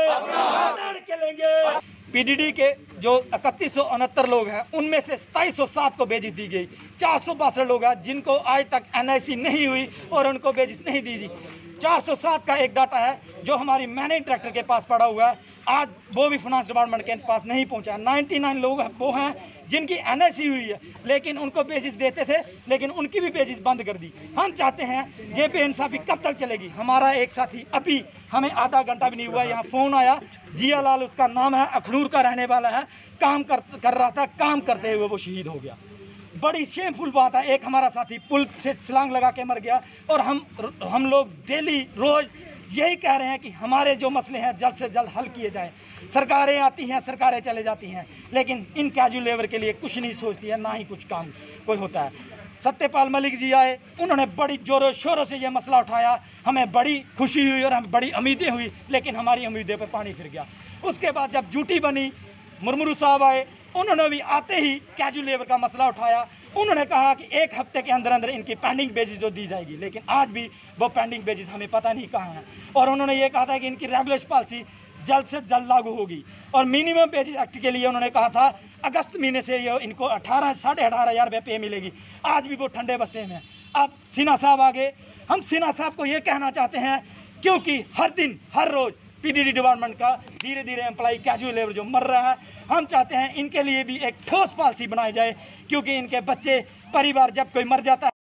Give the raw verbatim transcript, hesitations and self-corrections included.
लड़ के लेंगे। पीडीडी के जो इकतीस सौ उनहत्तर लोग हैं उनमें से सताईस सौ सात को बेजिस दी गई। चार सौ बासठ लोग हैं जिनको आज तक एन आई सी नहीं हुई और उनको बेजिस नहीं दी थी। चार सौ सात का एक डाटा है जो हमारी मैनेजिंग डायरेक्टर के पास पड़ा हुआ है, आज वो भी फाइनेंस डिपार्टमेंट के पास नहीं पहुंचा। निन्यानवे लोग वो हैं जिनकी एन आई सी हुई है लेकिन उनको बेजिस देते थे, लेकिन उनकी भी बेजिस बंद कर दी। हम चाहते हैं ये बेइंसाफी कब तक चलेगी। हमारा एक साथी अभी हमें आधा घंटा भी नहीं हुआ यहाँ फ़ोन आया, जिया लाल उसका नाम है, अखनूर का रहने वाला है, काम कर कर रहा था, काम करते हुए वो शहीद हो गया। बड़ी शेमफुल बात है, एक हमारा साथी पुल से छलांग लगा के मर गया। और हम हम लोग डेली रोज़ यही कह रहे हैं कि हमारे जो मसले हैं जल्द से जल्द हल किए जाएं। सरकारें आती हैं, सरकारें चले जाती हैं, लेकिन इन कैजुअल लेबर के लिए कुछ नहीं सोचती है, ना ही कुछ काम कोई होता है। सत्यपाल मलिक जी आए, उन्होंने बड़ी जोरों शोरों से ये मसला उठाया, हमें बड़ी खुशी हुई और हमें बड़ी उम्मीदें हुई, लेकिन हमारी उम्मीदें पर पानी फिर गया। उसके बाद जब ड्यूटी बनी, मुर्मू साहब आए, उन्होंने भी आते ही कैजुअल लेबर का मसला उठाया। उन्होंने कहा कि एक हफ्ते के अंदर अंदर इनकी पेंडिंग बेजिस जो दी जाएगी, लेकिन आज भी वो पेंडिंग बेजिस हमें पता नहीं कहाँ है। और उन्होंने ये कहा था कि इनकी रेगुलेशन पॉलिसी जल्द से जल्द लागू होगी। और मिनिमम बेजिस एक्ट के लिए उन्होंने कहा था अगस्त महीने से ये इनको अठारह साढ़े अठारह हज़ार रुपये पे मिलेगी। आज भी वो ठंडे बस्ते में। अब सिन्हा साहब आगे, हम सिन्हा साहब को ये कहना चाहते हैं क्योंकि हर दिन हर रोज़ पीडीडी डिपार्टमेंट का धीरे धीरे एम्प्लॉय कैजुअल लेबर जो मर रहा है, हम चाहते हैं इनके लिए भी एक ठोस पॉलिसी बनाई जाए, क्योंकि इनके बच्चे परिवार जब कोई मर जाता है